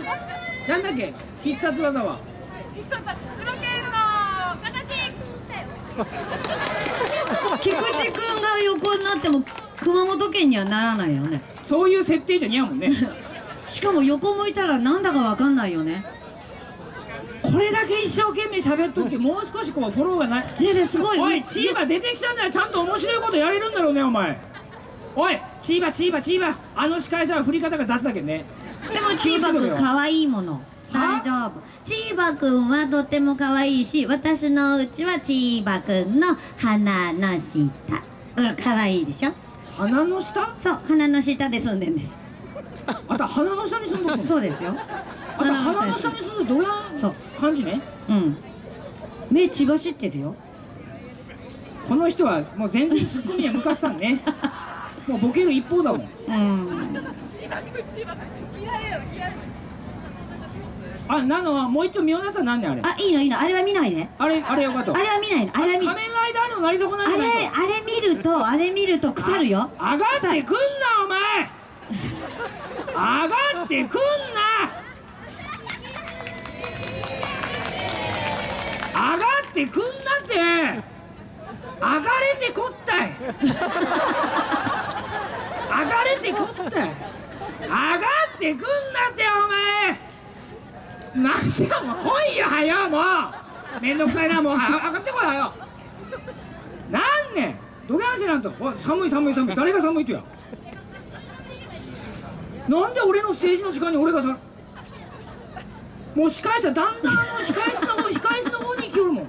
なんだっけ必殺技は。 千葉県の形。 菊池くんが横になっても熊本県にはならないよね。 そういう設定じゃ似合うもんね。 しかも横向いたらなんだかわかんないよね。 これだけ一生懸命喋っとってもう少しこうフォローがない。 すごい。 おいチーバ出てきたんならちゃんと面白いことやれるんだろうねお前。おいチーバあの司会者は振り方が雑だけどね。 でもチーバくん可愛いもの。大丈夫。チーバくんはとっても可愛いし、私のうちはチーバくんの鼻の下。可愛いでしょ。 鼻の下？ そう、鼻の下で住んでんです。 あた鼻の下に住んどるの？ そうですよ。 あた鼻の下に住んでどうや感じね。 うん。目血走ってるよ。 この人はもう全然ツッコミは昔さんね。もうボケる一方だもん。あ、なのはもう一丁見ようなやつは何ねあれ。 あ、いいの。あれは見ないで。 あれよかった。 あれは見ないの。あれは仮面ライダーのなり損なんじゃないか。 あれ見ると腐るよ。 上がってくんなお前。上がってくんな。上がってくんなって。上がれてこったい。上がれてこったい。上がってくんなってお前。なんでよもう来いよはよもう。めんどくさいなもう。上がってこいはよ。なんねドギャンセなんて寒い誰が寒いとや。なんで俺の政治の時間に俺がもう司会者だんだん控え室の方に行きよるもん。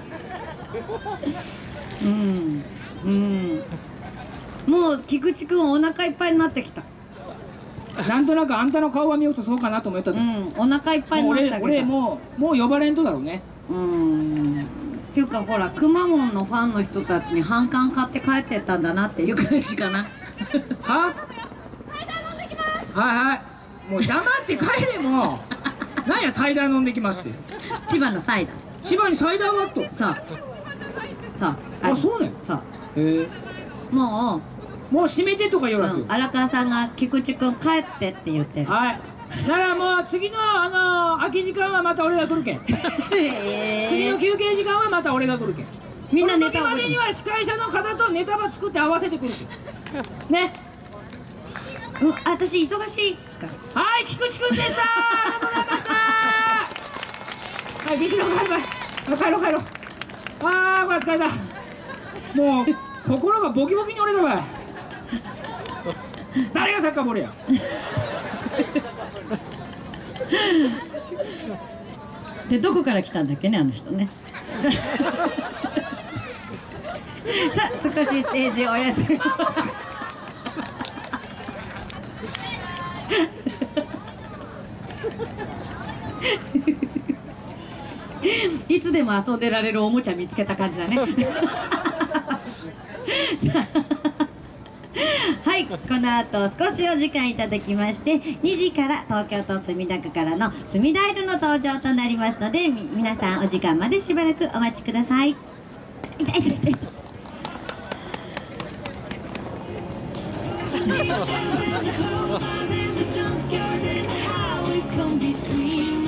もう菊池くんお腹いっぱいになってきた。 なんとなくあんたの顔が見ようとそうかなと思ったけど、 お腹いっぱいになったけど俺もう呼ばれんとだろうね。 っていうかほらくまモンのファンの人たちに反感買って帰ってったんだなっていう感じかな。 はいもう黙って帰れもう。何やサイダー飲んできますって。 千葉のサイダー。 千葉にサイダーがあっと。 そうあ、そうね。 そう。 へえ。もう閉めてとか言うらしいよ。 荒川さんが菊池くん帰ってって言ってる。 はい。ならもう次の空き時間はまた俺が来るけん。次の休憩時間はまた俺が来るけん。 みんなネタその時までには司会者の方とネタば作って合わせてくるけん。ね。 私忙しいから。 はい、菊池くんでした。ありがとうございました。はい、西野帰ろう。ああ、これ疲れた。もう心がボキボキに折れたわい。誰がサッカーボールや。 でどこから来たんだっけねあの人ね。さあ少しステージお休み。いつでも遊んでられるおもちゃ見つけた感じだね。はい、この後少しお時間いただきまして2時から東京都墨田区からの墨田色の登場となりますので皆さんお時間までしばらくお待ちください。痛い。 Come between